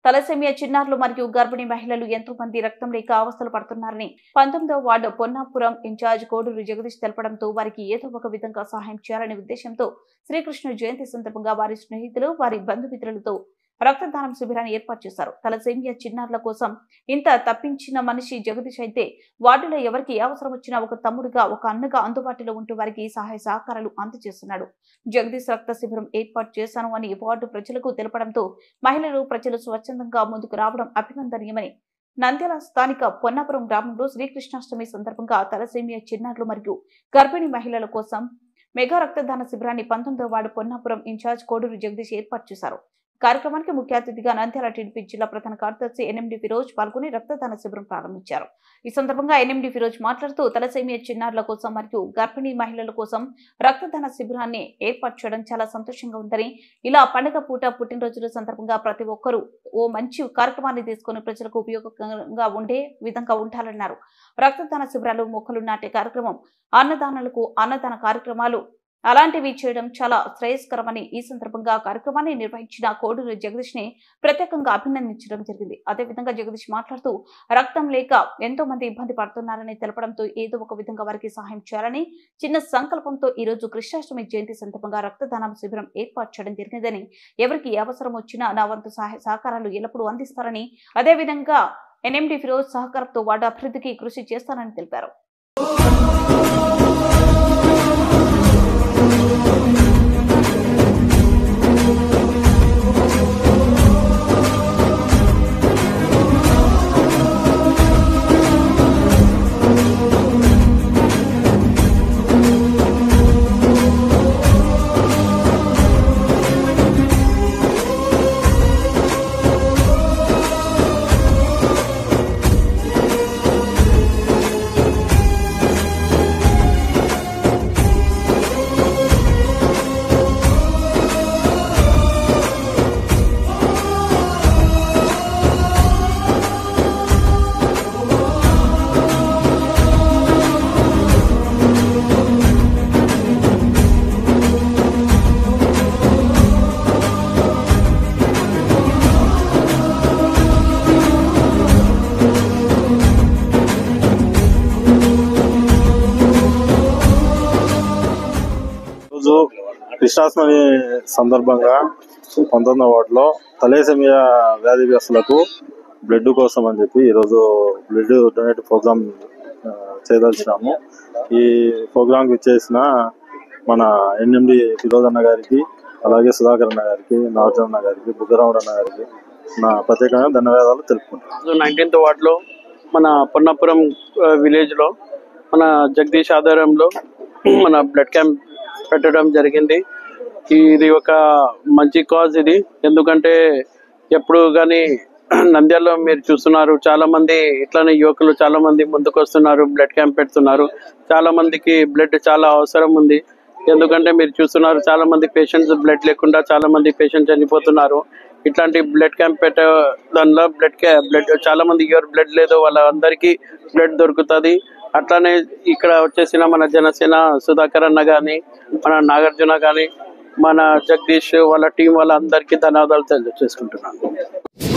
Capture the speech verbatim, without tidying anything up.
Thalassemia చిన్నారులు మరియు గర్భిణీ మహిళలు ఎంతో మంది రక్తం లేక అవస్థలు పడుతున్నారని పంతొమ్మిదవ వార్డు పొన్నాపురం ఇన్ఛార్జ్ కోడూరు జగదీష్ తెలపడంతో వారికి ఏదో ఒక విధంగా సహాయం చేయాలనే ఉద్దేశంతో శ్రీకృష్ణ జయంతి సందర్భంగా వారి స్నేహితులు వారి బంధుమిత్రులతో రక్తదానం శిబిరాన్ని ఏర్పాటు చేశారు. తలసేమియా చిన్నారుల కోసం ఇంత తప్పించిన మనిషి జగదీష్ అయితే వార్డులో ఎవరికి ఏ అవసరం వచ్చినా ఒక తమ్ముడుగా ఒక అన్నగా అందుబాటులో ఉంటూ వారికి సహాయ సహకారాలు అందజేస్తున్నాడు. జగదీష్ రక్త శిబిరం ఏర్పాటు చేశాను అని వార్డు ప్రజలకు తెలపడంతో మహిళలు ప్రజలు స్వచ్ఛందంగా ముందుకు రావడం అభినందనీయమని నంద్యాల స్థానిక పొన్నాపురం గ్రామంలో శ్రీకృష్ణాష్టమి సందర్భంగా తలసేమియా చిన్నారులు మరియు గర్భిణీ మహిళల కోసం మెగా రక్తదాన శిబిరాన్ని పంతొమ్మిదవ వార్డు పొన్నాపురం ఇన్ఛార్జ్ కోడూరు జగదీష్ ఏర్పాటు చేశారు. కార్యక్రమానికి ముఖ్య అతిథిగా నంద్యాల టీడీపీ జిల్లా ప్రధాన కార్యదర్శి ఎన్ఎండి ఫిరోజ్ పాల్గొని రక్తదాన శిబిరం ప్రారంభించారు. ఈ సందర్భంగా ఎన్ఎండి ఫిరోజ్ మాట్లాడుతూ తలసేమియా చిన్నారుల కోసం మరియు గర్భిణీ మహిళల కోసం రక్తదాన శిబిరాన్ని ఏర్పాటు చేయడం చాలా సంతోషంగా ఉందని, ఇలా పండుగ పూట పుట్టినరోజుల సందర్భంగా ప్రతి ఒక్కరూ ఓ మంచి కార్యక్రమాన్ని తీసుకుని ప్రజలకు ఉపయోగకరంగా ఉండే విధంగా ఉండాలన్నారు. రక్తదాన శిబిరాలు, మొక్కలు నాటే కార్యక్రమం, అన్నదానాలకు అన్నదాన కార్యక్రమాలు అలాంటివి చేయడం చాలా శ్రేయస్కరమని ఈ సందర్భంగా కార్యక్రమాన్ని నిర్వహించిన కోడూరు జగదీష్ ని ప్రత్యేకంగా అభినందించడం జరిగింది. అదేవిధంగా జగదీష్ మాట్లాడుతూ రక్తం లేక ఎంతో మంది ఇబ్బంది పడుతున్నారని తెలపడంతో ఏదో ఒక విధంగా వారికి సహాయం చేయాలని చిన్న సంకల్పంతో ఈ రోజు కృష్ణాష్టమి జయంతి సందర్భంగా రక్తదానం శిబిరం ఏర్పాటు చేయడం జరిగిందని, ఎవరికి అవసరం వచ్చినా నా వంతు సహాయ సహకారాలు ఎల్లప్పుడూ అందిస్తారని, అదేవిధంగా ఎన్ఎండి ఫిరోజ్ సహకారంతో వార్డు అభివృద్ధికి కృషి చేస్తానని తెలిపారు. కృష్ణాష్టమి సందర్భంగా పంతొమ్మిదవ వార్డులో తలసేమియా వ్యాధిగ్రస్తులకు బ్లడ్ కోసం అని చెప్పి ఈరోజు బ్లడ్ డొనేట్ ప్రోగ్రామ్ చేయదలిచినాము. ఈ ప్రోగ్రాంకి ఇచ్చేసిన మన ఎన్ఎండి ఫిరోజ్ అన్న గారికి, అలాగే సుధాకర్ అన్న గారికి, నాగార్జున అన్న గారికి, బుగ్గరాముడు అన్న గారికి నా ప్రత్యేకంగా ధన్యవాదాలు తెలుపుకుంటున్నాను. నైన్టీన్త్ వార్డులో మన పొన్నాపురం విలేజ్ లో మన జగదీష్ ఆధ్వర్యంలో మన బ్లడ్ క్యాంప్ పెట్టడం జరిగింది. ఇది ఒక మంచి కాజ్ ఇది. ఎందుకంటే ఎప్పుడు కానీ నంద్యాలలో మీరు చూస్తున్నారు, చాలా మంది ఇట్లానే యువకులు చాలా మంది ముందుకు వస్తున్నారు, బ్లడ్ క్యాంప్ పెడుతున్నారు. చాలా మందికి బ్లడ్ చాలా అవసరం ఉంది. ఎందుకంటే మీరు చూస్తున్నారు, చాలా మంది పేషెంట్స్ బ్లడ్ లేకుండా చాలా మంది పేషెంట్స్ చనిపోతున్నారు. ఇట్లాంటి బ్లడ్ క్యాంప్ పెట్టే దానిలో బ్లడ్ బ్లడ్ చాలా మంది ఎవరు బ్లడ్ లేదో వాళ్ళందరికీ బ్లడ్ దొరుకుతుంది. అట్లానే ఇక్కడ వచ్చేసిన మన జనసేన సుధాకర్ అన్న కానీ, మన నాగార్జున కానీ, మన జగదీష్ వాళ్ళ టీం వాళ్ళందరికీ ధన్యవాదాలు తెలియజేసుకుంటున్నాను.